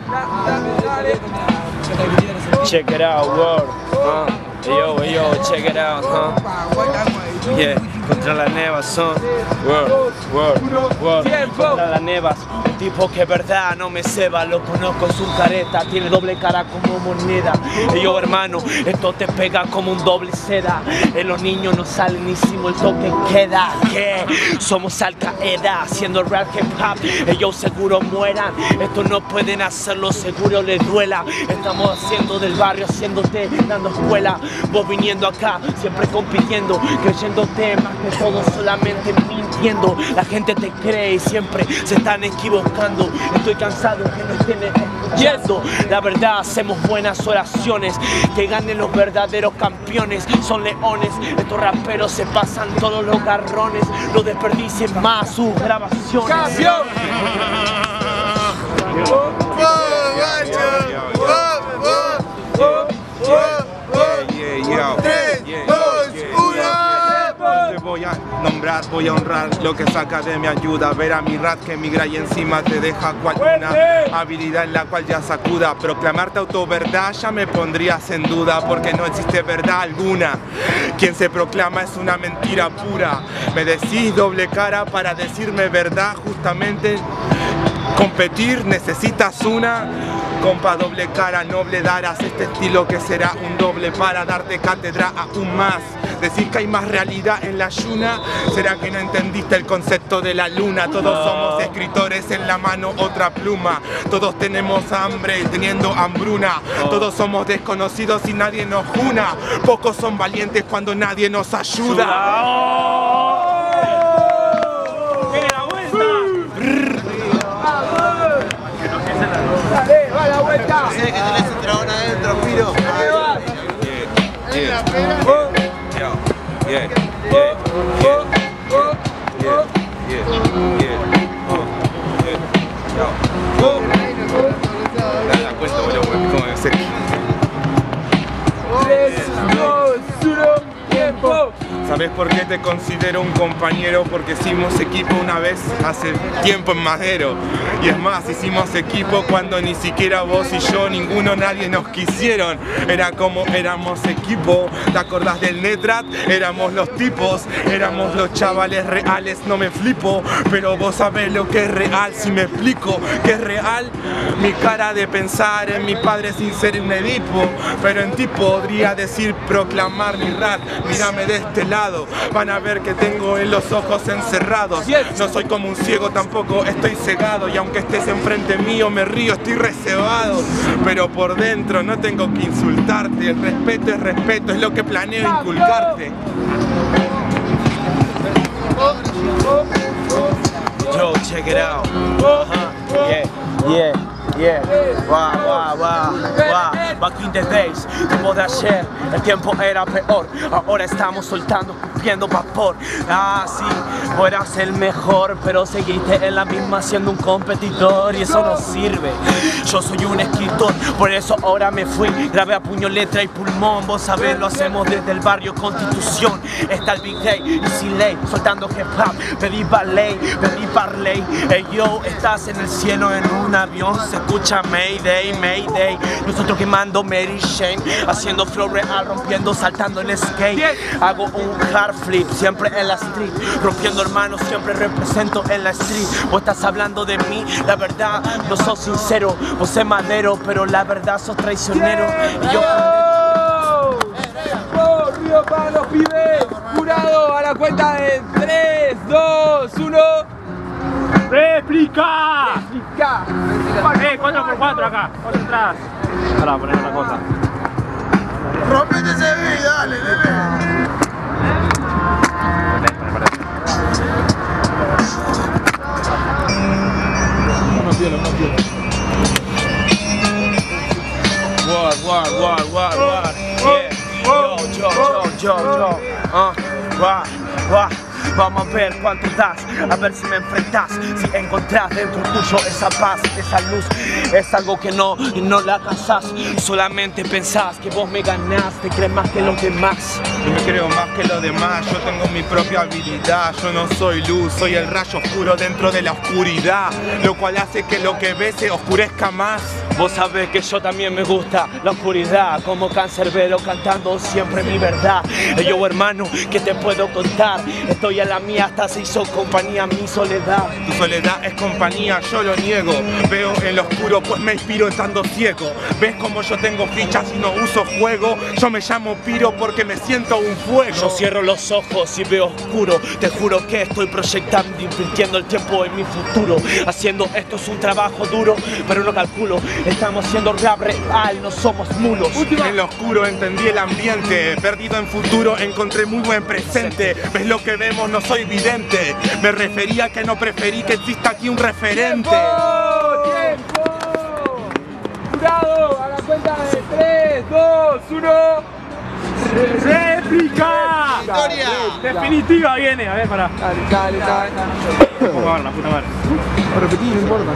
Check it out, world. Yo, check it out, Yeah, contra la neva, son. World. Contra la nevas. Un tipo que verdad no me ceba, lo conozco, es un careta, tiene doble cara como moneda. Y yo, hermano, esto te pega como un doble seda. En los niños no salen ni si el toque queda. Que somos Al Qaeda, haciendo rap hip hop. Ellos seguro mueran, estos no pueden hacerlo, seguro les duela. Estamos haciendo del barrio, haciéndote, dando escuela. Vos viniendo acá, siempre compitiendo, creyéndote más que todo, solamente mintiendo. La gente te cree y siempre se están equivocando. Estoy cansado que no estén escuchando. La verdad, hacemos buenas oraciones, que ganen los verdaderos campeones. Son leones, estos raperos se pasan todos los garrones, no desperdicien más sus grabaciones. ¡Campeón! Voy a nombrar, voy a honrar lo que saca de mi ayuda. Ver a mi rat que migra y encima te deja cual una habilidad en la cual ya sacuda. Proclamarte autoverdad ya me pondrías en duda, porque no existe verdad alguna. Quien se proclama es una mentira pura. Me decís doble cara para decirme verdad, justamente. Competir necesitas una. Compa, doble cara, noble darás este estilo que será un doble para darte cátedra aún más. Decís que hay más realidad en la yuna, ¿será que no entendiste el concepto de la luna? Todos somos escritores, en la mano otra pluma. Todos tenemos hambre y teniendo hambruna. Todos somos desconocidos y nadie nos juna. Pocos son valientes cuando nadie nos ayuda. Dale, va la vuelta. Sé que tenés un dragón adentro, Piro. Ahí va. Dale la cuenta, boludo, como debe ser. 3, 2, 1, tiempo. ¿Sabes por qué te considero un compañero? Porque hicimos equipo una vez hace tiempo en Madero. Y es más, hicimos equipo cuando ni siquiera vos y yo, ninguno, nadie nos quisieron. Era como éramos equipo. ¿Te acordás del Netrat? Éramos los tipos, éramos los chavales reales, no me flipo. Pero vos sabés lo que es real, si me explico que es real. Mi cara de pensar en mi padre sin ser un Edipo, pero en ti podría decir proclamar mi rap. Mírame de este lado. Van a ver que tengo en los ojos encerrados. No soy como un ciego, tampoco estoy cegado. Y aunque estés enfrente mío me río, estoy reservado. Pero por dentro no tengo que insultarte. El respeto, es lo que planeo inculcarte. Yo, check it out. Yeah. Back in the days, tiempo de ayer, el tiempo era peor. Ahora estamos soltando, viendo vapor. Ah, sí, vos eras el mejor, pero seguiste en la misma siendo un competidor y eso no sirve. Yo soy un escritor, por eso ahora me fui. Grabé a puño, letra y pulmón. Vos sabés, lo hacemos desde el barrio Constitución. Está el Big Day y sin ley, soltando hip hop. Pedí ballet, pedí parley. Hey yo, estás en el cielo en un avión. Se escucha Mayday, Mayday. Nosotros quemando Mary Shane, haciendo flow real, rompiendo, saltando en skate. Hago un hard flip, siempre en la street. Rompiendo hermanos, siempre represento en la street. Vos estás hablando de mí, la verdad, no sos sincero. Vos sos madero, pero la verdad sos traicionero. Y yo... Río para los pibes. Jurado a la cuenta de 3, 2, 1. ¡Réplica! 4x4 acá, 4 entradas. Para poner una cosa. Rompete ese video, dale, War. Yo. Vamos a ver cuánto das, a ver si me enfrentas, si encontrás dentro tuyo esa paz, esa luz. Es algo que no la alcanzás, solamente pensás que vos me ganás, te crees más que los demás. Me creo más que los demás, yo tengo mi propia habilidad. Yo no soy luz, soy el rayo oscuro dentro de la oscuridad, lo cual hace que lo que ves se oscurezca más. Vos sabés que yo también me gusta la oscuridad, como Cancerbero cantando siempre mi verdad. Yo hermano, ¿qué te puedo contar? Estoy a la mía, hasta se hizo compañía mi soledad. Tu soledad es compañía, yo lo niego. Veo en lo oscuro pues me inspiro estando ciego. ¿Ves como yo tengo fichas y no uso juego? Yo me llamo Piro porque me siento un fuego. Yo cierro los ojos y veo oscuro. Te juro que estoy proyectando, invirtiendo el tiempo en mi futuro. Haciendo esto es un trabajo duro, pero no calculo. Estamos haciendo rap real, no somos mulos. En lo oscuro entendí el ambiente, perdido en futuro encontré muy buen presente. ¿Ves lo que vemos? No soy vidente. Me refería que no preferí que exista aquí un referente. ¡Tiempo! Jurado, a la cuenta de 3, 2, 1. ¡Réplica! ¡Victoria! Definitiva viene, a ver, pará. Dale. Vamos a ver, la puta madre. Repetí, no importa.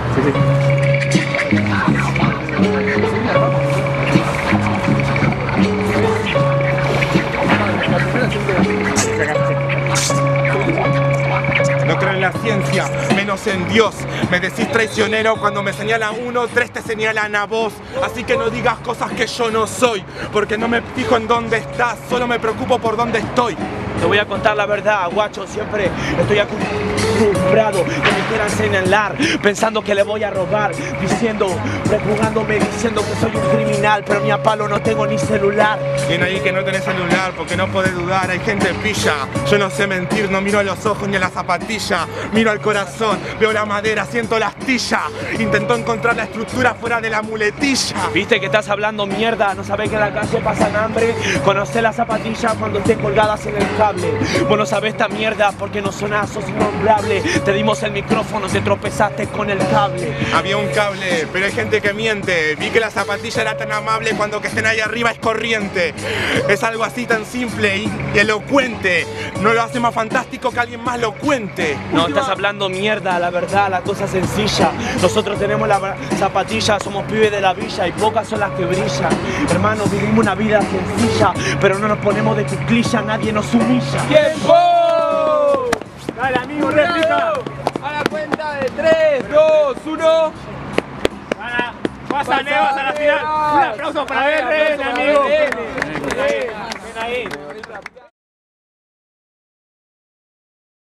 No creo en la ciencia, menos en Dios. Me decís traicionero cuando me señalan uno, tres te señalan a vos. Así que no digas cosas que yo no soy, porque no me fijo en dónde estás, solo me preocupo por dónde estoy. Te voy a contar la verdad, guacho, siempre estoy acostumbrado que me quieran señalar, pensando que le voy a robar, prejugándome, diciendo que soy un criminal, pero ni a palo no tengo ni celular. Bien ahí que no tenés celular, porque no podés dudar, hay gente pilla. Yo no sé mentir, no miro a los ojos ni a la zapatilla, miro al corazón, veo la madera, siento la astilla. Intento encontrar la estructura fuera de la muletilla. Viste que estás hablando mierda, no sabés que en la calle pasan hambre, conocé las zapatillas cuando estén colgadas en el cable. Vos no sabés esta mierda porque no sonás, sos innombrable. Te dimos el micrófono, te tropezaste con el cable. Había un cable, pero hay gente que miente. Vi que la zapatilla era tan amable cuando que estén ahí arriba es corriente. Es algo así tan simple y elocuente. No lo hace más fantástico que alguien más lo cuente. No, estás hablando mierda, la verdad, la cosa sencilla. Nosotros tenemos la zapatilla, somos pibes de la villa y pocas son las que brillan. Hermano, vivimos una vida sencilla, pero no nos ponemos de cuclilla, nadie nos humilla. ¡Tiempo! Dale, amigo, réplica. A la cuenta de 3, 2, 1. Pasa a la final. Un aplauso para BRN, amigo. Ven ahí.